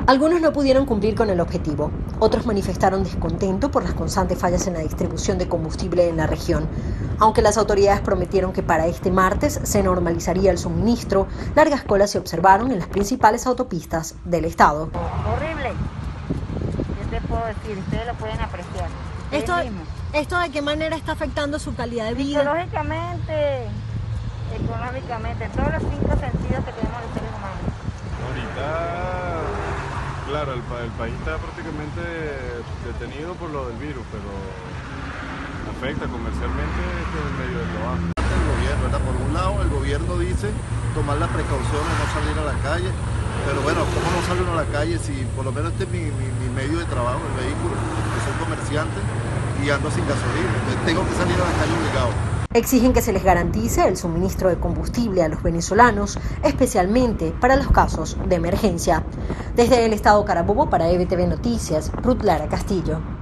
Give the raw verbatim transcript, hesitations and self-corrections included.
Algunos no pudieron cumplir con el objetivo, otros manifestaron descontento por las constantes fallas en la distribución de combustible en la región. Aunque las autoridades prometieron que para este martes se normalizaría el suministro, largas colas se observaron en las principales autopistas del estado. Horrible, ¿qué te puedo decir? Ustedes lo pueden apreciar. ¿Esto, ¿Esto de qué manera está afectando su calidad de vida? Psicológicamente, económicamente, en todos los cinco sentidos que tenemos los seres humanos. Ahorita, claro, el, el país está prácticamente detenido por lo del virus, pero afecta comercialmente, esto es el medio del trabajo. El gobierno, ¿verdad? Por un lado, el gobierno dice tomar las precauciones, no salir a la calle, pero bueno, ¿cómo no salen a la calle si por lo menos este es mi, mi, mi medio de trabajo, el vehículo, que soy comerciante y ando sin gasolina, entonces tengo que salir a la calle obligado. Exigen que se les garantice el suministro de combustible a los venezolanos, especialmente para los casos de emergencia. Desde el estado Carabobo para E B T V Noticias, Ruth Lara Castillo.